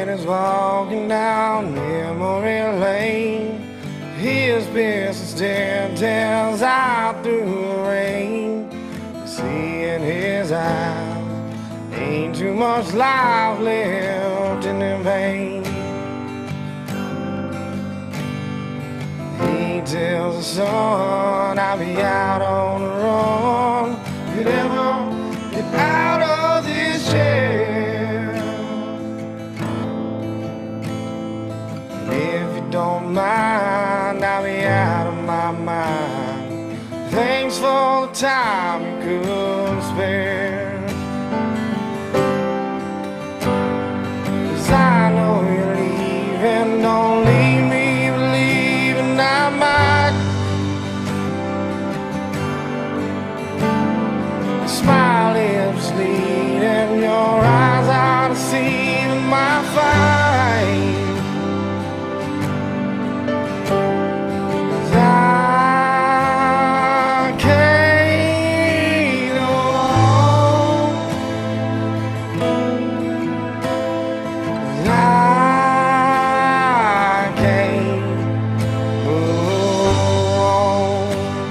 is walking down memory lane. His business still tells out through the rain. See in his eyes, ain't too much life left in the vein. He tells the sun, I'll be out on the run. You'd ever get out of this chair. And if you don't mind, I'll be out of my mind. Thanks for the time you could spare. 'Cause I know you're leaving, don't leave me believing I might. My lips lead and your eyes are deceiving my fight. 'Cause I can't go on. 'Cause I can't go on.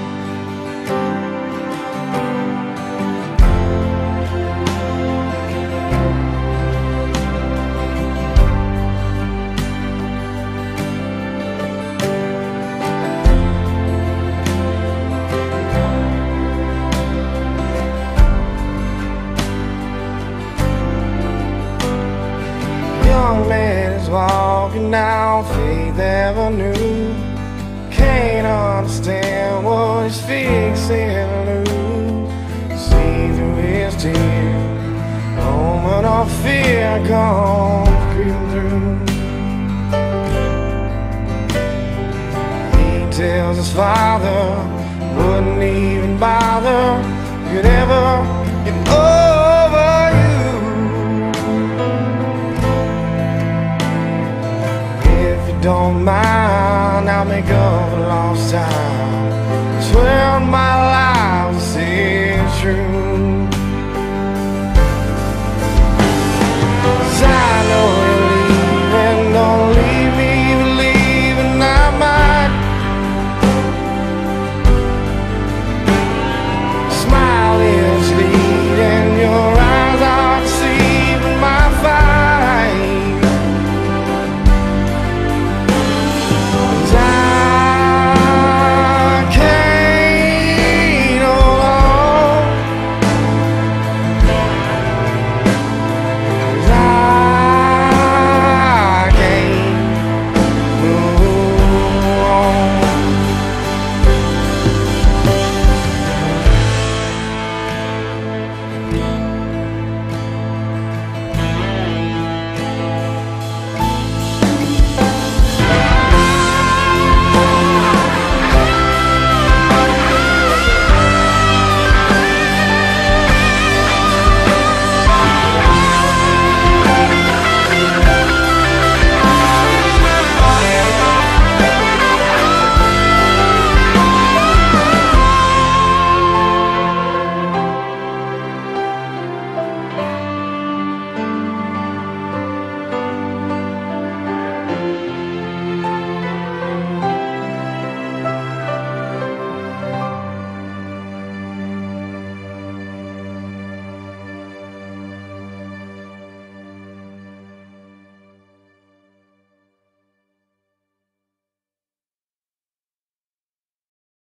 Young man is walking down Faith Avenue. Can't understand what he's fixing to lose. See through his tears, moment of fear comes creeping through. He tells his father, wouldn't even bother, could ever get over you. Don't mind, I'll make up for lost time. Swear on my life